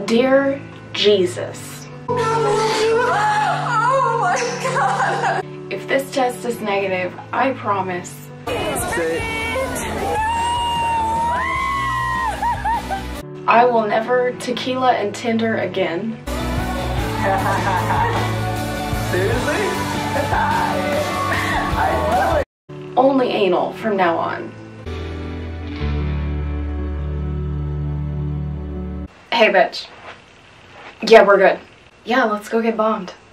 Dear Jesus, Oh my god! if this test is negative, I promise I will never tequila and Tinder again. Seriously? I know it. Only anal from now on. Hey bitch. Yeah, we're good. Yeah, let's go get bombed.